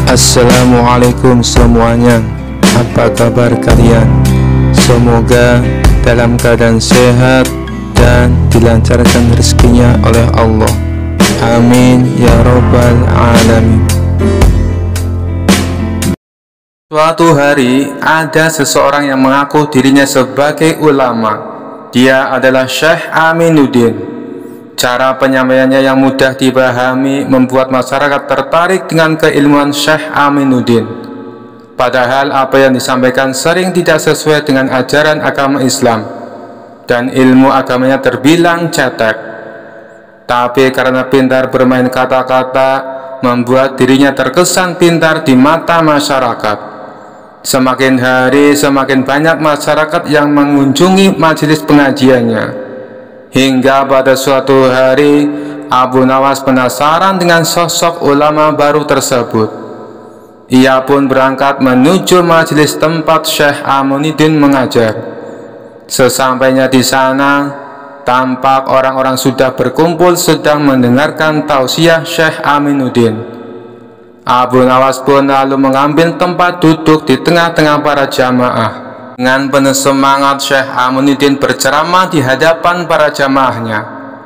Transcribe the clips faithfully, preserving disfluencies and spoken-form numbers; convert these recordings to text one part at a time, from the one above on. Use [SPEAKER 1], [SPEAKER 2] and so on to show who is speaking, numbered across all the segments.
[SPEAKER 1] Assalamualaikum semuanya. Apa kabar kalian? Semoga dalam keadaan sehat dan dilancarkan rezekinya oleh Allah. Amin ya robbal alamin. Suatu hari ada seseorang yang mengaku dirinya sebagai ulama. Dia adalah Syekh Aminuddin. Cara penyampaiannya yang mudah dipahami membuat masyarakat tertarik dengan keilmuan Syekh Aminuddin. Padahal apa yang disampaikan sering tidak sesuai dengan ajaran agama Islam, dan ilmu agamanya terbilang cetek. Tapi karena pintar bermain kata-kata, membuat dirinya terkesan pintar di mata masyarakat. Semakin hari semakin banyak masyarakat yang mengunjungi majelis pengajiannya. Hingga pada suatu hari Abu Nawas penasaran dengan sosok ulama baru tersebut. Ia pun berangkat menuju majelis tempat Syekh Aminuddin mengajar. Sesampainya di sana, tampak orang-orang sudah berkumpul sedang mendengarkan tausiah Syekh Aminuddin. Abu Nawas pun lalu mengambil tempat duduk di tengah-tengah para jamaah. Dengan penuh semangat, Syekh Aminuddin berceramah di hadapan para jamaahnya.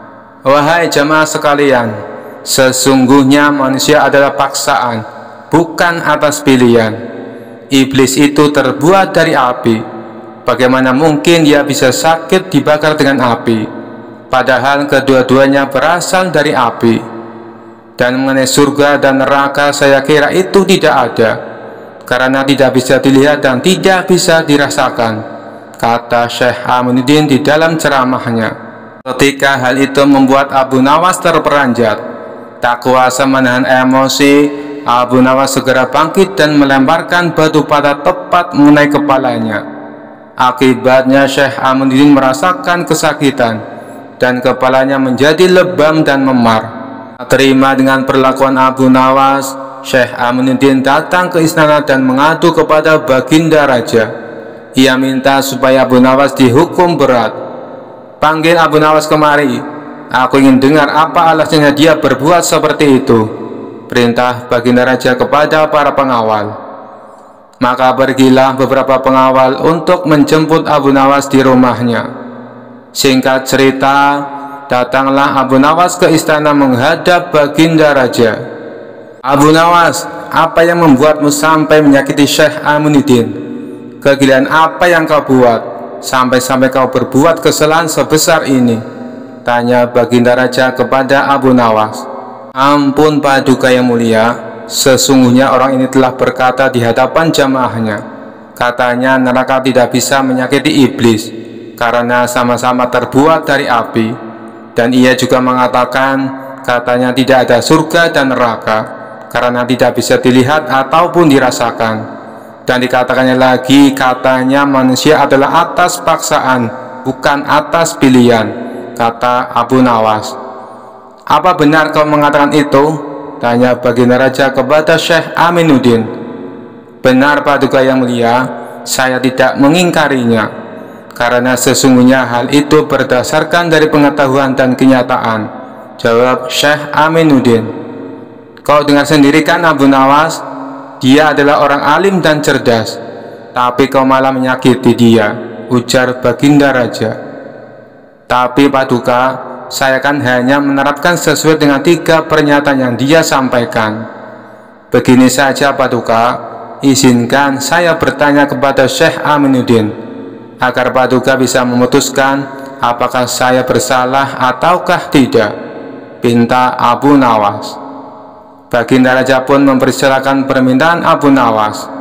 [SPEAKER 1] Wahai jamaah sekalian, sesungguhnya manusia adalah paksaan, bukan atas pilihan. Iblis itu terbuat dari api. Bagaimana mungkin dia bisa sakit dibakar dengan api, padahal kedua-duanya berasal dari api. Dan mengenai surga dan neraka, saya kira itu tidak ada, karena tidak bisa dilihat dan tidak bisa dirasakan, kata Syekh Aminuddin di dalam ceramahnya. Ketika hal itu membuat Abu Nawas terperanjat, tak kuasa menahan emosi, Abu Nawas segera bangkit dan melemparkan batu bata tepat mengenai kepalanya. Akibatnya Syekh Aminuddin merasakan kesakitan dan kepalanya menjadi lebam dan memar. Tak terima dengan perlakuan Abu Nawas, Syekh Aminuddin datang ke istana dan mengadu kepada Baginda Raja. Ia minta supaya Abu Nawas dihukum berat. Panggil Abu Nawas kemari. Aku ingin dengar apa alasannya dia berbuat seperti itu, perintah Baginda Raja kepada para pengawal. Maka pergilah beberapa pengawal untuk menjemput Abu Nawas di rumahnya. Singkat cerita, datanglah Abu Nawas ke istana menghadap Baginda Raja. Abu Nawas, apa yang membuatmu sampai menyakiti Syekh Aminuddin? Kegilaan apa yang kau buat sampai-sampai kau berbuat kesalahan sebesar ini? Tanya Baginda Raja kepada Abu Nawas. Ampun Paduka yang mulia, sesungguhnya orang ini telah berkata di hadapan jamaahnya, katanya neraka tidak bisa menyakiti iblis karena sama-sama terbuat dari api. Dan ia juga mengatakan, katanya tidak ada surga dan neraka karena tidak bisa dilihat ataupun dirasakan. Dan dikatakannya lagi, katanya manusia adalah atas paksaan, bukan atas pilihan, kata Abu Nawas. Apa benar kau mengatakan itu? Tanya Baginda Raja kepada Syekh Aminuddin. Benar Paduka yang mulia, saya tidak mengingkarinya, karena sesungguhnya hal itu berdasarkan dari pengetahuan dan kenyataan, jawab Syekh Aminuddin. Kau dengar sendiri kan Abu Nawas, dia adalah orang alim dan cerdas, tapi kau malah menyakiti dia, ujar Baginda Raja. Tapi Paduka, saya kan hanya menerapkan sesuai dengan tiga pernyataan yang dia sampaikan. Begini saja Paduka, izinkan saya bertanya kepada Syekh Aminuddin, agar Paduka bisa memutuskan apakah saya bersalah ataukah tidak, pinta Abu Nawas. Baginda Raja pun mempersilahkan permintaan Abu Nawas.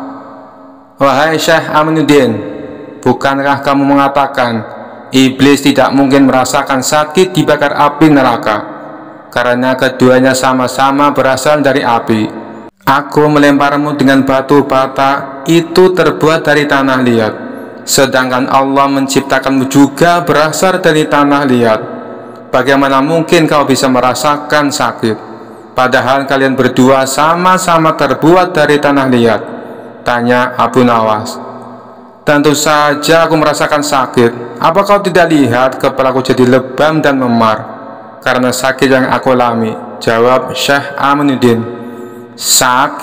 [SPEAKER 1] Wahai Syekh Aminuddin, bukankah kamu mengatakan iblis tidak mungkin merasakan sakit dibakar api neraka, karena keduanya sama-sama berasal dari api. Aku melemparmu dengan batu bata, itu terbuat dari tanah liat, sedangkan Allah menciptakanmu juga berasal dari tanah liat. Bagaimana mungkin kau bisa merasakan sakit, padahal kalian berdua sama-sama terbuat dari tanah liat? Tanya Abu Nawas. Tentu saja aku merasakan sakit. Apa kau tidak lihat kepalaku jadi lebam dan memar karena sakit yang aku alami? Jawab Syekh Aminuddin. Sakit?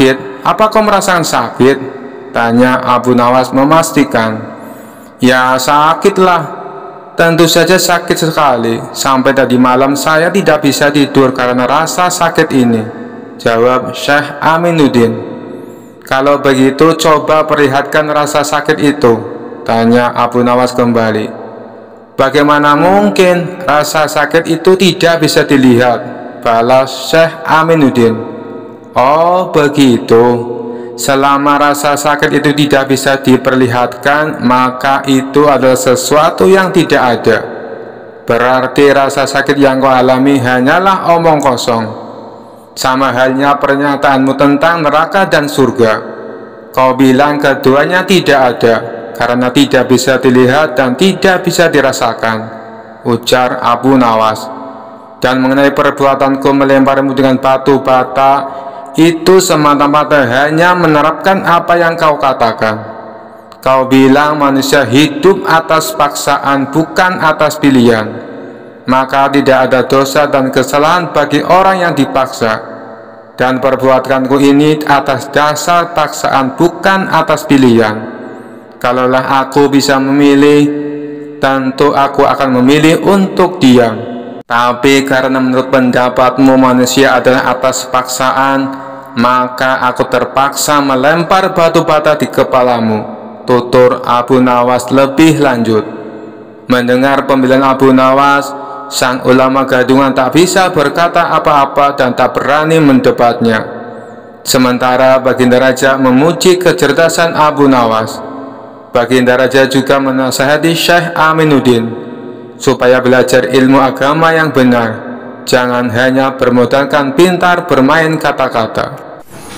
[SPEAKER 1] "Apa kau merasakan sakit?" tanya Abu Nawas memastikan. "Ya, sakitlah. Tentu saja sakit sekali. Sampai tadi malam saya tidak bisa tidur karena rasa sakit ini," jawab Syekh Aminuddin. "Kalau begitu coba perlihatkan rasa sakit itu," tanya Abu Nawas kembali. "Bagaimana mungkin rasa sakit itu tidak bisa dilihat?" balas Syekh Aminuddin. "Oh begitu. Selama rasa sakit itu tidak bisa diperlihatkan, maka itu adalah sesuatu yang tidak ada. Berarti rasa sakit yang kau alami hanyalah omong kosong. Sama halnya pernyataanmu tentang neraka dan surga. Kau bilang keduanya tidak ada, karena tidak bisa dilihat dan tidak bisa dirasakan," ujar Abu Nawas. "Dan mengenai perbuatanku melemparimu dengan batu bata, itu semata-mata hanya menerapkan apa yang kau katakan. Kau bilang manusia hidup atas paksaan bukan atas pilihan. Maka tidak ada dosa dan kesalahan bagi orang yang dipaksa. Dan perbuatanku ini atas dasar paksaan bukan atas pilihan. Kalaulah aku bisa memilih, tentu aku akan memilih untuk diam. Tapi karena menurut pendapatmu manusia adalah atas paksaan, maka aku terpaksa melempar batu bata di kepalamu," tutur Abu Nawas lebih lanjut. Mendengar pembelaan Abu Nawas, sang ulama gadungan tak bisa berkata apa-apa dan tak berani mendebatnya. Sementara Baginda Raja memuji kecerdasan Abu Nawas, Baginda Raja juga menasihati Syekh Aminuddin supaya belajar ilmu agama yang benar, jangan hanya bermodalkan pintar bermain kata-kata.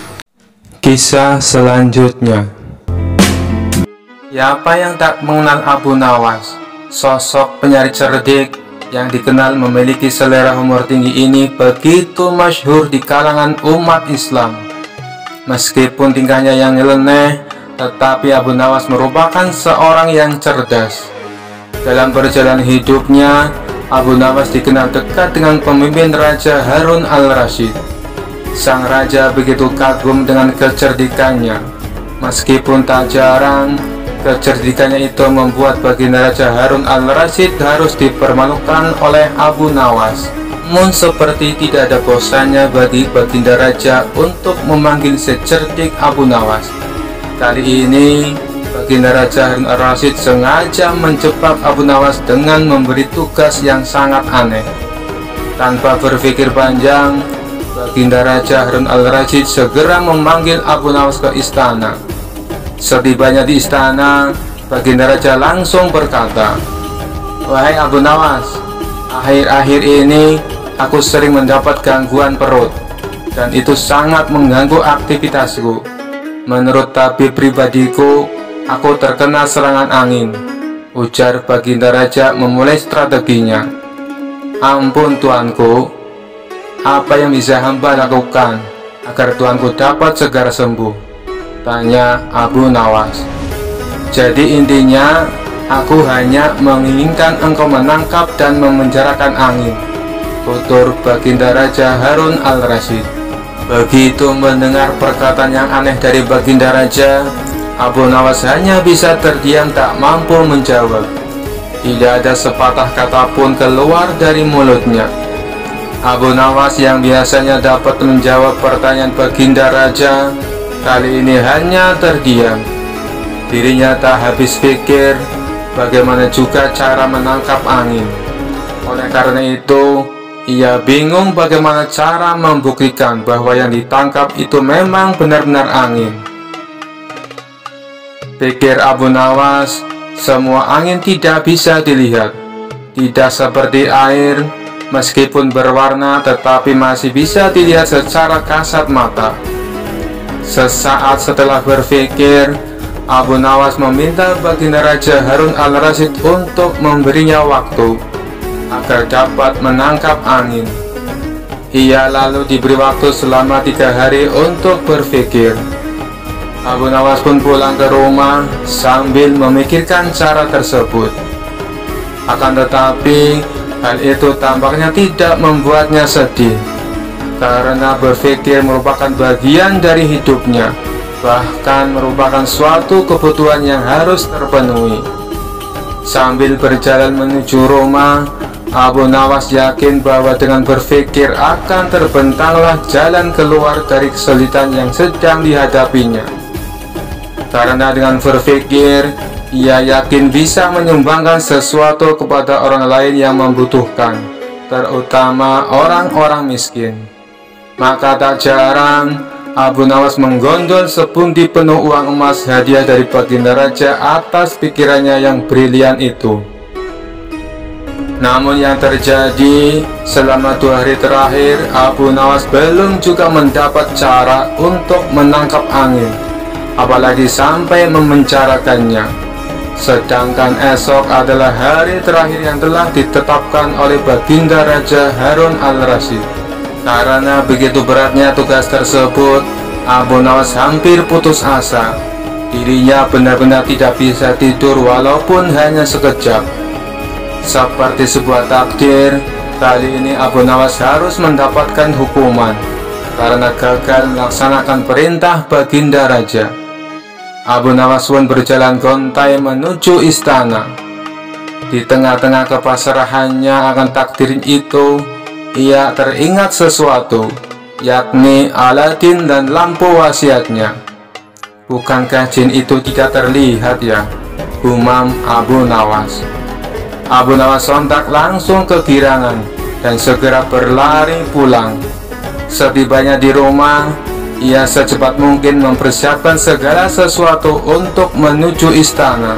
[SPEAKER 1] Kisah selanjutnya. Siapa yang tak mengenal Abu Nawas? Sosok penyair cerdik yang dikenal memiliki selera humor tinggi ini begitu masyhur di kalangan umat Islam. Meskipun tingkahnya yang nyeleneh, tetapi Abu Nawas merupakan seorang yang cerdas. Dalam perjalanan hidupnya, Abu Nawas dikenal dekat dengan pemimpin Raja Harun al-Rasyid. Sang raja begitu kagum dengan kecerdikannya. Meskipun tak jarang, kecerdikannya itu membuat Baginda Raja Harun al-Rasyid harus dipermalukan oleh Abu Nawas. Namun seperti tidak ada bosannya bagi Baginda Raja untuk memanggil secerdik Abu Nawas. Kali ini Baginda Raja Harun al-Rasyid sengaja menjebak Abu Nawas dengan memberi tugas yang sangat aneh. Tanpa berpikir panjang, Baginda Raja Harun al-Rasyid segera memanggil Abu Nawas ke istana. Setibanya di istana, Baginda Raja langsung berkata, "Wahai Abu Nawas, akhir-akhir ini aku sering mendapat gangguan perut, dan itu sangat mengganggu aktivitasku. Menurut tabib pribadiku, aku terkena serangan angin," ujar Baginda Raja memulai strateginya. "Ampun tuanku, apa yang bisa hamba lakukan agar tuanku dapat segera sembuh?" tanya Abu Nawas. "Jadi intinya, aku hanya menginginkan engkau menangkap dan memenjarakan angin," tutur Baginda Raja Harun al-Rasyid. Begitu mendengar perkataan yang aneh dari Baginda Raja, Abu Nawas hanya bisa terdiam tak mampu menjawab. Tidak ada sepatah kata pun keluar dari mulutnya. Abu Nawas yang biasanya dapat menjawab pertanyaan Baginda Raja, kali ini hanya terdiam. Dirinya tak habis pikir bagaimana juga cara menangkap angin. Oleh karena itu, ia bingung bagaimana cara membuktikan bahwa yang ditangkap itu memang benar-benar angin. Pikir Abu Nawas, semua angin tidak bisa dilihat. Tidak seperti air, meskipun berwarna tetapi masih bisa dilihat secara kasat mata. Sesaat setelah berpikir, Abu Nawas meminta Baginda Raja Harun al-Rasyid untuk memberinya waktu agar dapat menangkap angin. Ia lalu diberi waktu selama tiga hari untuk berpikir. Abu Nawas pun pulang ke rumah sambil memikirkan cara tersebut. Akan tetapi, hal itu tampaknya tidak membuatnya sedih. karena berpikir merupakan bagian dari hidupnya, bahkan merupakan suatu kebutuhan yang harus terpenuhi. Sambil berjalan menuju Roma, Abu Nawas yakin bahwa dengan berpikir akan terbentanglah jalan keluar dari kesulitan yang sedang dihadapinya. Karena dengan berpikir, ia yakin bisa menyumbangkan sesuatu kepada orang lain yang membutuhkan, terutama orang-orang miskin. Maka tak jarang Abu Nawas menggondol sepundi penuh uang emas hadiah dari baginda raja atas pikirannya yang brilian itu. Namun yang terjadi selama dua hari terakhir, Abu Nawas belum juga mendapat cara untuk menangkap angin, apalagi sampai memenjarakannya. Sedangkan esok adalah hari terakhir yang telah ditetapkan oleh baginda Raja Harun al-Rasyid. Karena begitu beratnya tugas tersebut, Abu Nawas hampir putus asa. Dirinya benar-benar tidak bisa tidur walaupun hanya sekejap. Seperti sebuah takdir, kali ini Abu Nawas harus mendapatkan hukuman karena gagal melaksanakan perintah baginda raja. Abu Nawas pun berjalan gontai menuju istana. Di tengah-tengah kepasrahannya akan takdir itu, ia teringat sesuatu, yakni Aladin dan lampu wasiatnya. Bukankah jin itu tidak terlihat ya? Gumam Abu Nawas. Abu Nawas sontak langsung kegirangan dan segera berlari pulang. Setibanya di rumah, ia secepat mungkin mempersiapkan segala sesuatu untuk menuju istana.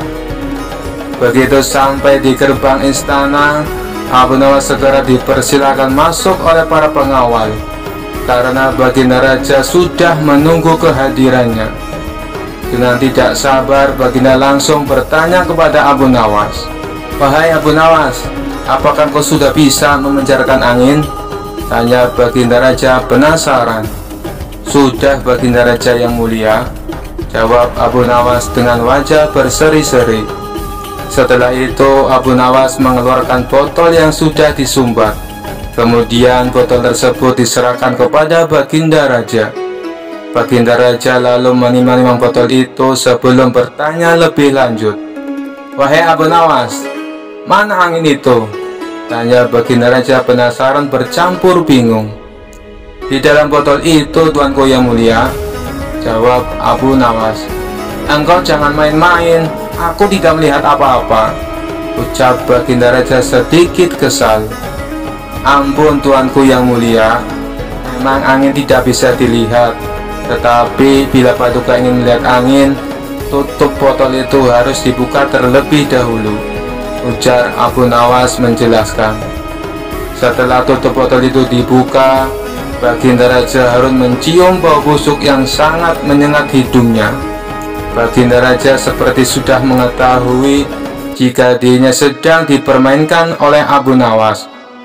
[SPEAKER 1] Begitu sampai di gerbang istana, Abu Nawas segera dipersilakan masuk oleh para pengawal, karena baginda raja sudah menunggu kehadirannya. Dengan tidak sabar, baginda langsung bertanya kepada Abu Nawas, "Wahai Abu Nawas, apakah kau sudah bisa memenjarakan angin?" Tanya baginda raja penasaran. "Sudah baginda raja yang mulia," jawab Abu Nawas dengan wajah berseri-seri. Setelah itu Abu Nawas mengeluarkan botol yang sudah disumbat. Kemudian botol tersebut diserahkan kepada baginda raja. Baginda raja lalu menimang-nimang botol itu sebelum bertanya lebih lanjut. "Wahai Abu Nawas, mana angin itu?" tanya baginda raja penasaran bercampur bingung. "Di dalam botol itu, tuanku yang mulia," jawab Abu Nawas. "Engkau jangan main-main, aku tidak melihat apa-apa," ucap baginda raja sedikit kesal. "Ampun tuanku yang mulia, memang angin tidak bisa dilihat, tetapi bila paduka ingin melihat angin, tutup botol itu harus dibuka terlebih dahulu," ujar Abu Nawas menjelaskan. Setelah tutup botol itu dibuka, baginda raja Harun mencium bau busuk yang sangat menyengat hidungnya. Baginda raja seperti sudah mengetahui jika dirinya sedang dipermainkan oleh Abu Nawas.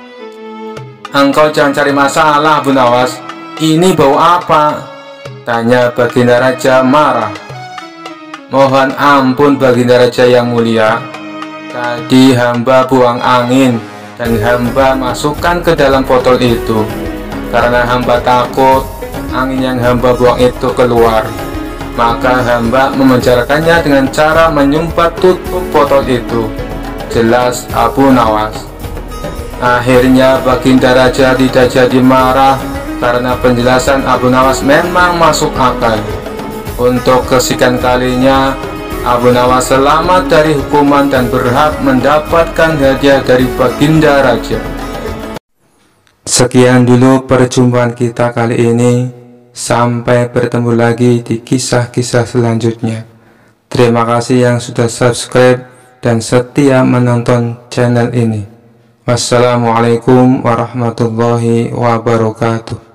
[SPEAKER 1] "Engkau jangan cari masalah Abu Nawas, ini bau apa?" tanya baginda raja marah. "Mohon ampun baginda raja yang mulia, tadi hamba buang angin dan hamba masukkan ke dalam botol itu. Karena hamba takut angin yang hamba buang itu keluar, maka hamba memenjarakannya dengan cara menyumbat tutup botol itu," jelas Abu Nawas. Akhirnya baginda raja tidak jadi marah karena penjelasan Abu Nawas memang masuk akal. Untuk kesekian kalinya, Abu Nawas selamat dari hukuman dan berhak mendapatkan hadiah dari baginda raja. Sekian dulu perjumpaan kita kali ini. Sampai bertemu lagi di kisah-kisah selanjutnya. Terima kasih yang sudah subscribe dan setia menonton channel ini. Wassalamualaikum warahmatullahi wabarakatuh.